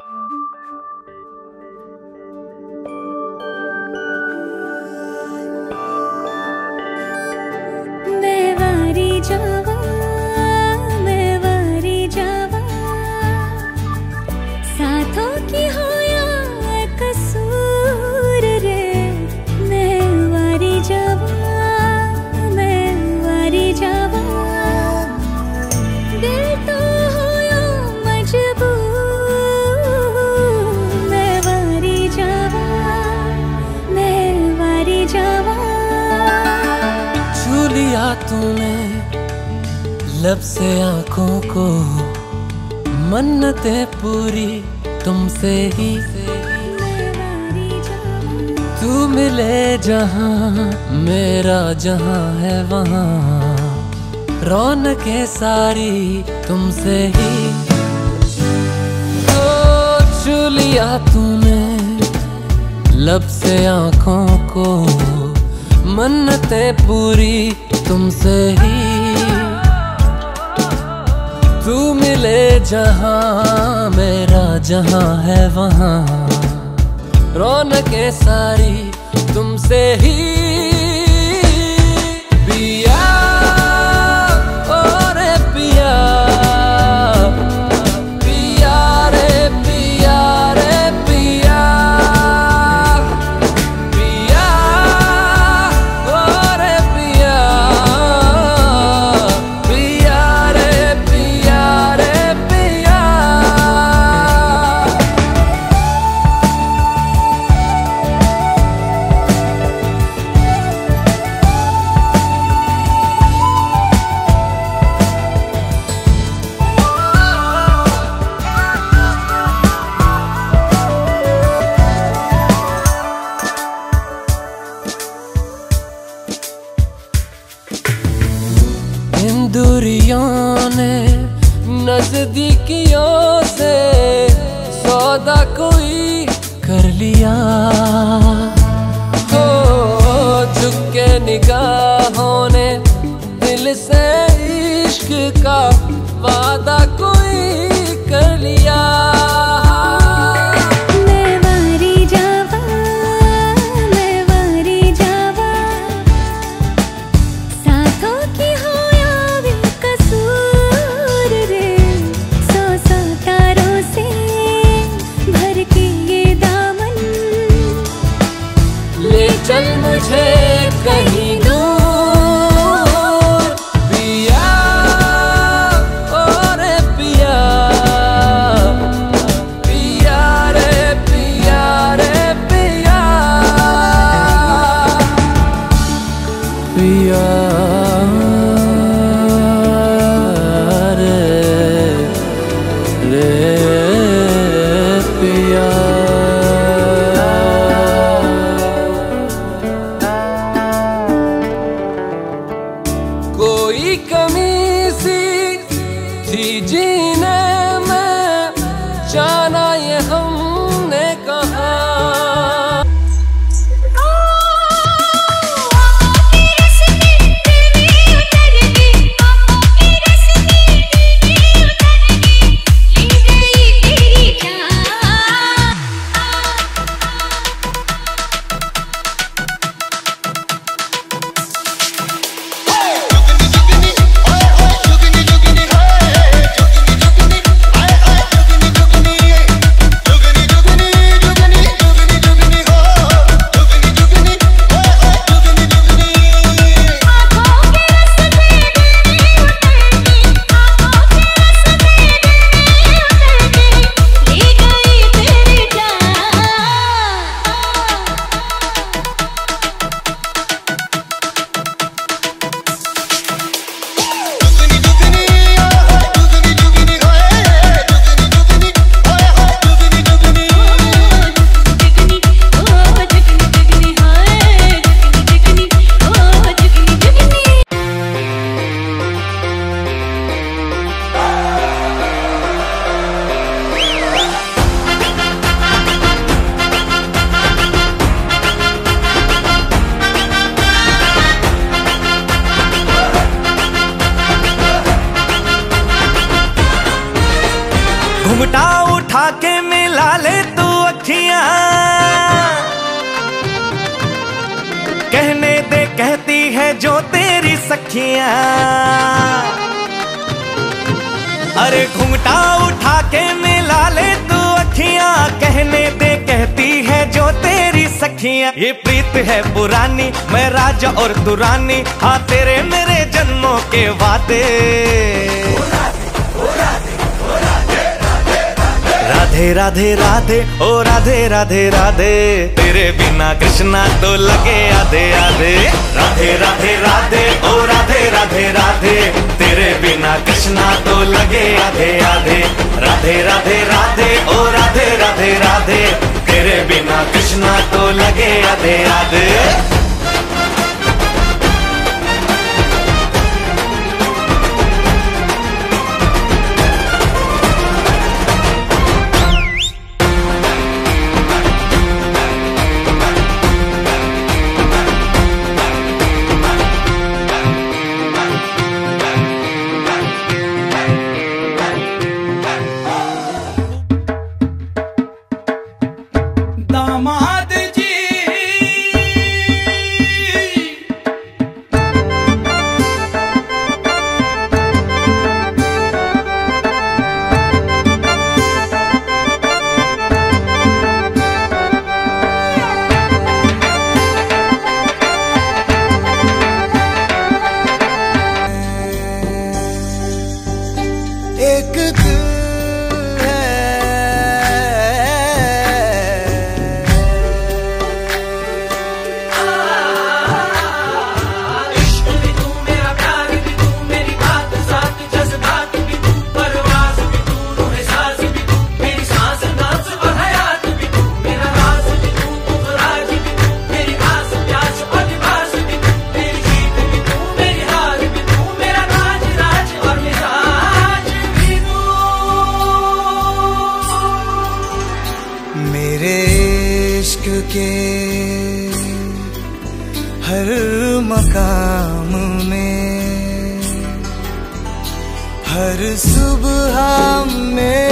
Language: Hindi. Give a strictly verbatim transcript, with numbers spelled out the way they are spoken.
तूने लब से आंखों को, मन्नतें पूरी तुमसे ही। तू मिले जहां मेरा जहां है वहां, रौनकें सारी तुमसे ही। तो छू लिया तूने लब से आंखों को, मन्नतें पूरी तुमसे ही। तू मिले जहां मेरा जहां है वहां, रौनकें सारी तुमसे ही। पिया ओ रे पिया, पिया रे पिया रे पिया, पिया ओ रे पिया, पिया रे पिया रे पिया। इन दूरियों ने नजदीकियों से सौदा कोई कर लिया। हो झुक के निगाहों ने दिल से इश्क का वादा कोई कर लिया। चल मुझे कहीं दूर पिया ओ रे पिया, पिया रे पिया रे पिया, पिया रे रे पिया। कोई कमी सी थी जीने में, जाना ये हमने कहा। घुमटा उठा उठा के मिला ले तू अखियां, कहने दे कहती है जो तेरी सखियां। अरे घूंघटा उठा के मिला ले तू अखियां, कहने दे कहती है जो तेरी सखियां। ये प्रीत है पुरानी, मैं राजा और तू रानी, हाँ तेरे मेरे जन्मों के वादे। राधे राधे राधे ओ राधे राधे राधे, तेरे बिना कृष्णा तो लगे आधे आधे। राधे राधे राधे ओ राधे राधे राधे, तेरे बिना कृष्णा तो लगे आधे आधे। राधे राधे राधे ओ राधे राधे राधे, तेरे बिना कृष्णा तो लगे आधे आधे। दामाद जी एक दिल के हर मकाम में, हर सुबह में